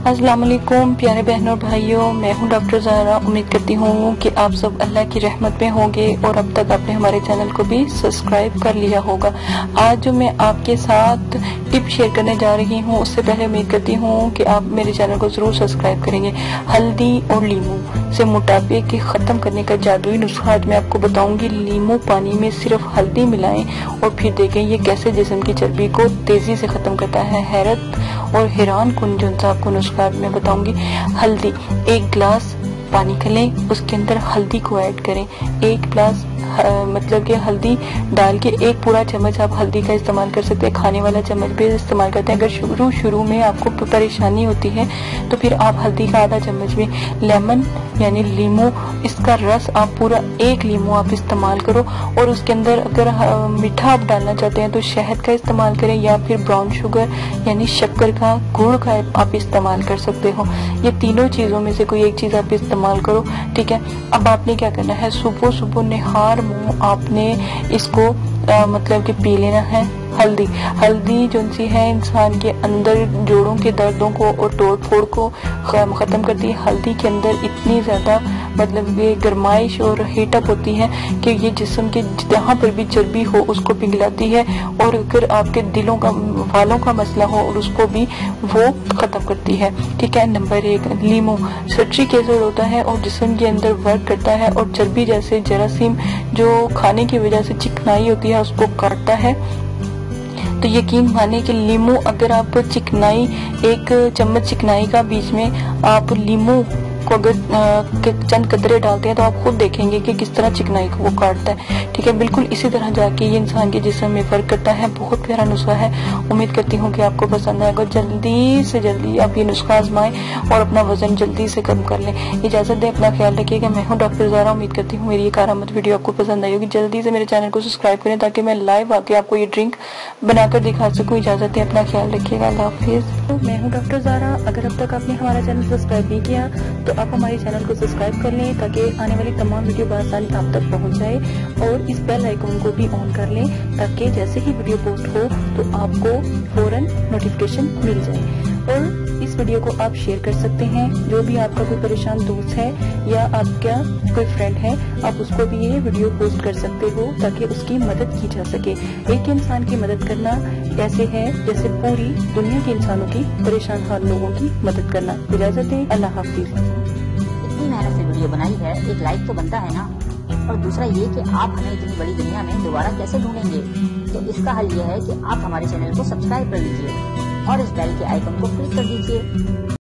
अस्सलाम वालेकुम प्यारे बहनों और भाइयों, मैं हूं डॉक्टर ज़ारा। उम्मीद करती हूं कि आप सब अल्लाह की रहमत में होंगे और अब तक आपने हमारे चैनल को भी सब्सक्राइब कर लिया होगा। आज जो मैं आपके साथ टिप शेयर करने जा रही हूं, उससे पहले उम्मीद करती हूं कि आप मेरे चैनल को ज़रूर सब्सक्राइब करेंगे। हल्दी और लीमू से मोटापे के ख़त्म करने का जादुई नुस्खा आज मैं आपको बताऊंगी। लीमू पानी में सिर्फ हल्दी मिलाएं और फिर देखें ये कैसे जिस्म की चर्बी को तेज़ी से ख़त्म करता है। हैरत और हैरान कुन जो आपको नुस्खा मैं बताऊंगी। हल्दी, 1 गिलास पानी कर लें, उसके अंदर हल्दी को ऐड करें। 1 गिलास मतलब कि हल्दी डाल के 1 पूरा चम्मच आप हल्दी का इस्तेमाल कर सकते हैं। खाने वाला चम्मच भी इस्तेमाल करते हैं। अगर शुरू में आपको परेशानी होती है तो फिर आप हल्दी का आधा चम्मच भी, लेमन यानी लीमू, इसका रस आप पूरा 1 लीमू आप इस्तेमाल करो और उसके अंदर अगर मीठा आप डालना चाहते हैं तो शहद का इस्तेमाल करें या फिर ब्राउन शुगर यानी शक्कर का, गुड़ का आप इस्तेमाल कर सकते हो। ये तीनों चीजों में से कोई एक चीज आप इस्तेमाल करो, ठीक है। अब आपने क्या करना है, सुबह सुबह निहार मुंह आपने इसको मतलब कि पी लेना है। हल्दी जो सी है इंसान के अंदर जोड़ों के दर्दों को और तोड़ फोड़ को खत्म करती है। हल्दी के अंदर इतनी ज्यादा मतलब ये गर्माइश और हीटअप होती है कि ये जिस्म के जहाँ पर भी चर्बी हो उसको पिघलाती है और अगर आपके वालों का मसला हो और उसको भी वो खत्म करती है, ठीक है। नंबर 1, लीमू सिट्रिक एसिड होता है और जिस्म के अंदर वर्क करता है और चर्बी जैसे जरासीम जो खाने की वजह से चिकनाई होती है उसको काटता है। तो यकीन माने कि लीमू अगर आप चिकनाई 1 चम्मच चिकनाई का बीच में आप लीमू को अगर चंद कतरे डालते हैं तो आप खुद देखेंगे कि किस तरह चिकनाई को वो काटता है, ठीक है। बिल्कुल इसी तरह जाके ये इंसान के जिस्म में फर्क करता है। बहुत प्यारा नुस्खा है। उम्मीद करती हूँ कि आपको पसंद आएगा। जल्दी से जल्दी आप ये नुस्खा आजमाएं और अपना वजन जल्दी से कम कर लें। इजाजत दें, अपना ख्याल रखिएगा। मैं हूँ डॉक्टर ज़ारा। उम्मीद करती हूँ मेरी ये कारामद वीडियो आपको पसंद आई होगी। जल्दी से मेरे चैनल को सब्सक्राइब करें ताकि मैं लाइव आके आपको ये ड्रिंक बनाकर दिखा सकूँ। इजाजत दें, अपना ख्याल रखिएगा। अल्लाह हाफिज। मैं हूँ डॉक्टर ज़ारा। अगर अब तक आपने हमारा चैनल सब्सक्राइब नहीं किया तो आप हमारे चैनल को सब्सक्राइब कर लें ताकि आने वाली तमाम वीडियो बआसानी आप तक पहुंच जाए और इस बेल आइकन को भी ऑन कर लें ताकि जैसे ही वीडियो पोस्ट हो तो आपको फौरन नोटिफिकेशन मिल जाए। और इस वीडियो को आप शेयर कर सकते हैं। जो भी आपका कोई परेशान दोस्त है या आपका कोई फ्रेंड है, आप उसको भी ये वीडियो पोस्ट कर सकते हो ताकि उसकी मदद की जा सके। एक इंसान की मदद करना ऐसे है जैसे पूरी दुनिया के इंसानों की परेशान हाल लोगों की मदद करना। इजाजत दें, अल्लाह हाफिज। मेहनत से वीडियो बनाई है, एक लाइक तो बनता है ना। और दूसरा ये कि आप हमें इतनी बड़ी दुनिया में दोबारा कैसे ढूंढेंगे, तो इसका हल ये है कि आप हमारे चैनल को सब्सक्राइब कर लीजिए और इस बेल के आइकन को क्लिक कर दीजिए।